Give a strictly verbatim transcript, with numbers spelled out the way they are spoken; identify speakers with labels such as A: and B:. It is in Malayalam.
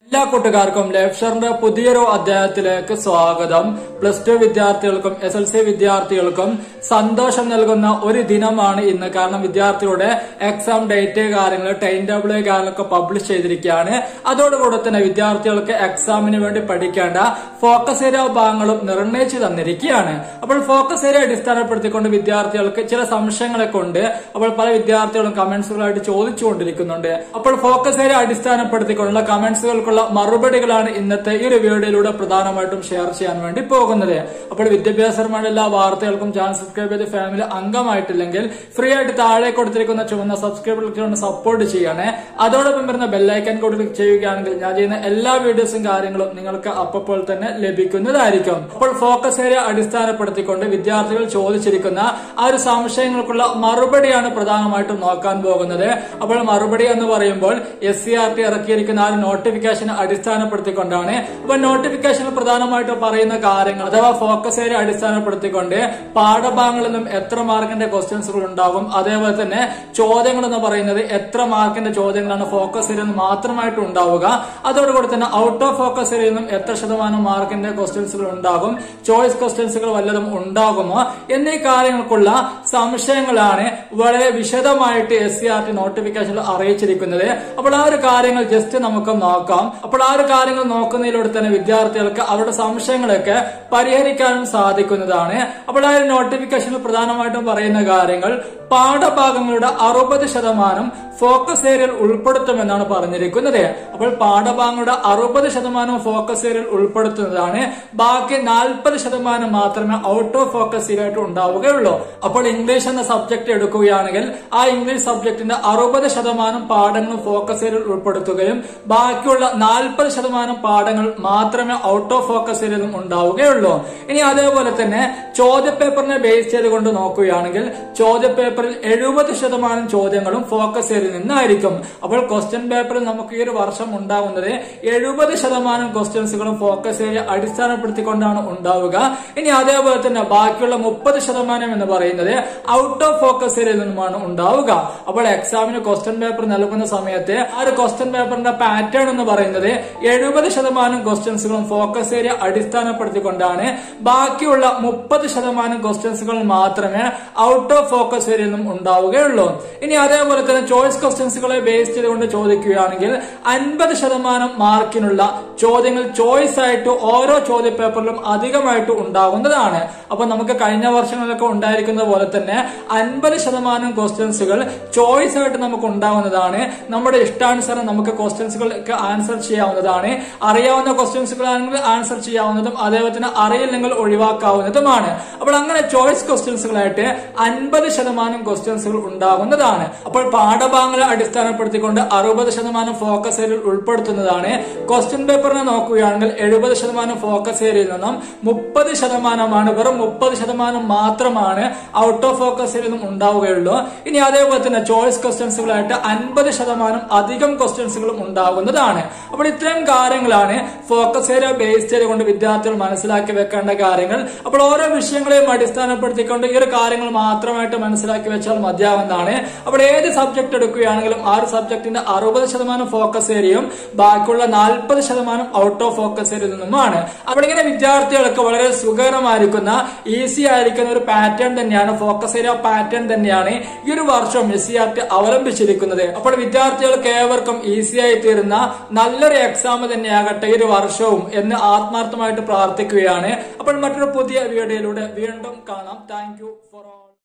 A: എല്ലാ കൂട്ടുകാർക്കും ലെഫ്ഷറിന്റെ പുതിയൊരു അധ്യായത്തിലേക്ക് സ്വാഗതം. പ്ലസ് ടു വിദ്യാർത്ഥികൾക്കും എസ് എൽ സി വിദ്യാർത്ഥികൾക്കും സന്തോഷം നൽകുന്ന ഒരു ദിനമാണ് ഇന്ന്. കാരണം വിദ്യാർത്ഥികളുടെ എക്സാം ഡേറ്റ് കാര്യങ്ങൾ, ടൈം ടേബിൾ കാര്യങ്ങളൊക്കെ പബ്ലിഷ് ചെയ്തിരിക്കുകയാണ്. അതോടുകൂടെ തന്നെ വിദ്യാർത്ഥികൾക്ക് എക്സാമിന് വേണ്ടി പഠിക്കേണ്ട ഫോക്കസ് ഏരിയ ഭാഗങ്ങളും നിർണയിച്ചു തന്നിരിക്കുകയാണ്. അപ്പോൾ ഫോക്കസ് ഏരിയ അടിസ്ഥാനപ്പെടുത്തിക്കൊണ്ട് വിദ്യാർത്ഥികൾക്ക് ചില സംശയങ്ങളൊക്കെ ഉണ്ട്. അപ്പോൾ പല വിദ്യാർത്ഥികളും കമന്റ്സുകളായിട്ട് ചോദിച്ചുകൊണ്ടിരിക്കുന്നുണ്ട്. അപ്പോൾ ഫോക്കസ് ഏരിയ അടിസ്ഥാനപ്പെടുത്തിക്കൊണ്ടുള്ള കമന്റ്സുകൾക്കുള്ള മറുപടികളാണ് ഇന്നത്തെ ഈ ഒരു വീഡിയോയിലൂടെ പ്രധാനമായിട്ടും ഷെയർ ചെയ്യാൻ വേണ്ടി പോകുന്നത്. അപ്പോൾ വിദ്യാഭ്യാസപരമായ എല്ലാ വാർത്തകൾക്കും ചാനൽ സബ്സ്ക്രൈബ് ചെയ്ത് ഫാമിലി അംഗമായിട്ടില്ലെങ്കിൽ ഫ്രീ ആയിട്ട് താഴെ കൊടുത്തിരിക്കുന്ന ചുവന്ന സബ്സ്ക്രൈബ് കൊണ്ട് സപ്പോർട്ട് ചെയ്യണേ. അതോടൊപ്പം വരുന്ന ബെല്ലൈക്കൻ കൂടി ക്ലിക്ക് ചെയ്യുകയാണെങ്കിൽ ഞാൻ ചെയ്യുന്ന എല്ലാ വീഡിയോസും കാര്യങ്ങളും നിങ്ങൾക്ക് അപ്പോൾ തന്നെ ലഭിക്കുന്നതായിരിക്കും. അപ്പോൾ ഫോക്കസ് ഏരിയ അടിസ്ഥാനപ്പെടുത്തിക്കൊണ്ട് വിദ്യാർത്ഥികൾ ചോദിച്ചിരിക്കുന്ന ആ ഒരു സംശയങ്ങൾക്കുള്ള മറുപടിയാണ് പ്രധാനമായിട്ടും നോക്കാൻ പോകുന്നത്. അപ്പോൾ മറുപടി എന്ന് പറയുമ്പോൾ എസ് സി ആർ ടി ഇറക്കിയിരിക്കുന്ന ആ ഒരു നോട്ടിഫിക്കേഷൻ അടിസ്ഥാനപ്പെടുത്തിക്കൊണ്ടാണ്. അപ്പൊ നോട്ടിഫിക്കേഷനിൽ പ്രധാനമായിട്ട് പറയുന്ന കാര്യങ്ങൾ അഥവാ ഫോക്കസ് ഏരിയ അടിസ്ഥാനപ്പെടുത്തിക്കൊണ്ട് പാഠഭാഗങ്ങളിൽ നിന്നും എത്ര മാർക്കിന്റെ ക്വസ്റ്റ്യൻസുകൾ ഉണ്ടാകും, അതേപോലെ തന്നെ ചോദ്യങ്ങൾ എന്ന് പറയുന്നത് എത്ര മാർക്കിന്റെ ചോദ്യങ്ങളാണ് ഫോക്കസ് ഏരിയ മാത്രമായിട്ട് ഉണ്ടാവുക, അതോടുകൂടി തന്നെ ഔട്ട് ഓഫ് ഫോക്കസ് ഏരിയയിൽ നിന്നും എത്ര ശതമാനം മാർക്കിന്റെ ക്വസ്റ്റ്യൻസുകൾ ഉണ്ടാകും, ചോയ്സ് ക്വസ്റ്റ്യൻസുകൾ വല്ലതും ഉണ്ടാകുമോ എന്നീ കാര്യങ്ങൾക്കുള്ള സംശയങ്ങളാണ് വളരെ വിശദമായിട്ട് എസ് സി ആർ ടി നോട്ടിഫിക്കേഷനിൽ അറിയിച്ചിരിക്കുന്നത്. അപ്പോൾ ആ ഒരു കാര്യങ്ങൾ ജസ്റ്റ് നമുക്ക് നോക്കാം. അപ്പോൾ ആ ഒരു കാര്യങ്ങൾ നോക്കുന്നതിലൂടെ തന്നെ വിദ്യാർത്ഥികൾക്ക് അവരുടെ സംശയങ്ങളൊക്കെ പരിഹരിക്കാനും സാധിക്കുന്നതാണ്. അപ്പോൾ ആ ഒരു നോട്ടിഫിക്കേഷനിൽ പ്രധാനമായിട്ടും പറയുന്ന കാര്യങ്ങൾ പാഠഭാഗങ്ങളുടെ അറുപത് ശതമാനം ഫോക്കസ് ഏരിയയിൽ ഉൾപ്പെടുത്തുമെന്നാണ് പറഞ്ഞിരിക്കുന്നത്. അപ്പോൾ പാഠഭാഗങ്ങളുടെ അറുപത് ശതമാനം ഫോക്കസ് ഏരിയയിൽ ഉൾപ്പെടുത്തുന്നതാണ്. ബാക്കി നാൽപ്പത് ശതമാനം മാത്രമേ ഔട്ട് ഓഫ് ഫോക്കസ് ഏരിയ ആയിട്ട് ഉണ്ടാവുകയുള്ളൂ. അപ്പോൾ ഇംഗ്ലീഷ് എന്ന സബ്ജക്ട് എടുക്കുകയാണെങ്കിൽ ആ ഇംഗ്ലീഷ് സബ്ജക്ടിന്റെ അറുപത് ശതമാനം പാഠങ്ങളും ഫോക്കസ് ഏരിയയിൽ ഉൾപ്പെടുത്തുകയും ബാക്കിയുള്ള നാൽപ്പത് ശതമാനം പാഠങ്ങൾ മാത്രമേ ഔട്ട് ഓഫ് ഫോക്കസ് ഏരിയയിൽ ഉണ്ടാവുകയുള്ളൂ. ഇനി അതേപോലെ തന്നെ ചോദ്യപേപ്പറിനെ ബേസ് ചെയ്തുകൊണ്ട് നോക്കുകയാണെങ്കിൽ ചോദ്യപേപ്പറിൽ എഴുപത് ശതമാനം ചോദ്യങ്ങളും ഫോക്കസ് ഏരിയയിൽ നിന്നായിരിക്കും. അപ്പോൾ ക്വസ്റ്റ്യൻ പേപ്പറിൽ നമുക്ക് ഈ ഒരു വർഷം ഉണ്ടാകുന്നത് എഴുപത് ശതമാനം ക്വസ്റ്റ്യൻസുകളും ഫോക്കസ് ഏരിയ അടിസ്ഥാനപ്പെടുത്തിക്കൊണ്ടാണ് ഉണ്ടാവുക. ഇനി അതേപോലെ തന്നെ ബാക്കിയുള്ള മുപ്പത് ശതമാനം എന്ന് പറയുന്നത് ഔട്ട് ഓഫ് ഫോക്കസ് ഏരിയയിൽ നിന്നുമാണ് ഉണ്ടാവുക. അപ്പോൾ എക്സാമിന് ക്വസ്റ്റ്യൻ പേപ്പർ നൽകുന്ന സമയത്ത് ആ ഒരു ക്വസ്റ്റ്യൻ പേപ്പറിന്റെ പാറ്റേൺ എന്ന് പറയുന്നത് എഴുപത് ശതമാനം ക്വസ്റ്റ്യൻസുകളും ഫോക്കസ് ഏരിയ അടിസ്ഥാനപ്പെടുത്തിക്കൊണ്ടാണ്. ബാക്കിയുള്ള മുപ്പത് ശതമാനം ക്വസ്റ്റ്യൻസുകൾ മാത്രമേ ഔട്ട് ഓഫ് ഫോക്കസ് ഏരിയയിൽ നിന്നും ഉണ്ടാവുകയുള്ളൂ. ഇനി അതേപോലെ തന്നെ ചോയ്സ് ക്വസ്റ്റ്യൻസുകളെ ബേസ് ചെയ്തുകൊണ്ട് ചോദിക്കുകയാണെങ്കിൽ അൻപത് ശതമാനം മാർക്കിനുള്ള ചോദ്യങ്ങൾ ചോയ്സ് ആയിട്ട് ഓരോ ചോദ്യ പേപ്പറിലും അധികമായിട്ട് ഉണ്ടാകുന്നതാണ്. അപ്പൊ നമുക്ക് കഴിഞ്ഞ വർഷങ്ങളിലൊക്കെ ഉണ്ടായിരിക്കുന്നത് പോലെ തന്നെ അൻപത് ശതമാനം ക്വസ്റ്റ്യൻസുകൾ ചോയ്സ് ആയിട്ട് നമുക്ക് ഉണ്ടാവുന്നതാണ്. നമ്മുടെ ഇഷ്ടാനുസരണം നമുക്ക് ക്വസ്റ്റ്യൻസുകൾക്ക് ആൻസർ ചെയ്യാവുന്നതാണ്. അറിയാവുന്ന ക്വസ്റ്റ്യൻസുകളാണെങ്കിൽ ആൻസർ ചെയ്യാവുന്നതും അതേപോലെ തന്നെ അറിയില്ലെങ്കിൽ ഒഴിവാക്കാവുന്നതുമാണ്. അപ്പോൾ അങ്ങനെ ചോയ്സ് ക്വസ്റ്റ്യൻസുകളായിട്ട് അൻപത് ശതമാനം ക്വസ്റ്റ്യൻസുകൾ ഉണ്ടാകുന്നതാണ്. അപ്പോൾ പാഠഭാഗങ്ങളെ അടിസ്ഥാനപ്പെടുത്തിക്കൊണ്ട് അറുപത് ശതമാനം ഫോക്കസ് ഏരിയയിൽ ഉൾപ്പെടുത്തുന്നതാണ്. ക്വസ്റ്റ്യൻ പേപ്പറിനെ നോക്കുകയാണെങ്കിൽ എഴുപത് ശതമാനം ഫോക്കസ് ഏരിയയിൽ നിന്നും മുപ്പത് ശതമാനമാണ് വെറും മുപ്പത് ശതമാനം മാത്രമാണ് ഔട്ട് ഓഫ് ഫോക്കസ് ഏരിയയിൽ നിന്നും ഉണ്ടാവുകയുള്ളൂ. ഇനി അതേപോലെ തന്നെ ചോയ്സ് ക്വസ്റ്റ്യൻസുകളായിട്ട് അൻപത് ശതമാനം അധികം ക്വസ്റ്റ്യൻസുകളും ഉണ്ടാകുന്നതാണ്. അപ്പോൾ ഇത്രയും കാര്യങ്ങളാണ് ഫോക്കസ് ഏരിയ ബേസ് ചെയ്തുകൊണ്ട് വിദ്യാർത്ഥികൾ മനസ്സിലാക്കി വെക്കേണ്ട കാര്യങ്ങൾ. അപ്പോൾ ഓരോ വിഷയങ്ങളെയും അടിസ്ഥാനപ്പെടുത്തിക്കൊണ്ട് ഈ ഒരു കാര്യങ്ങൾ മാത്രമായിട്ട് മനസ്സിലാക്കി വെച്ചാൽ മതിയാവുന്നതാണ്. അപ്പോൾ ഏത് സബ്ജക്ട് എടുക്കുകയാണെങ്കിലും ആ ഒരു സബ്ജക്ടിന്റെ അറുപത് ശതമാനം ഫോക്കസ് ഏരിയയും ബാക്കിയുള്ള നാൽപ്പത് ശതമാനം ഔട്ട് ഓഫ് ഫോക്കസ് ഏരിയയിൽ നിന്നുമാണ്. അപ്പോൾ ഇങ്ങനെ വിദ്യാർത്ഥികൾക്ക് വളരെ സുഖകരമായിരിക്കുന്ന ഈസി ആയിരിക്കുന്ന ഒരു പാറ്റേൺ തന്നെയാണ്, ഫോക്കസ് ഏരിയ പാറ്റേൺ തന്നെയാണ് ഈ ഒരു വർഷം എസ് സി ആർ ടി അവലംബിച്ചിരിക്കുന്നത്. അപ്പോൾ വിദ്യാർത്ഥികൾക്ക് ഏവർക്കും ഈസി ആയി തീരുന്ന നല്ലൊരു എക്സാം തന്നെയാകട്ടെ ഈ ഒരു വർഷവും എന്ന് ആത്മാർത്ഥമായിട്ട് പ്രാർത്ഥിക്കുകയാണ്. അപ്പോൾ മറ്റൊരു പുതിയ വീഡിയോയിലൂടെ വീണ്ടും കാണാം. Thank you for all.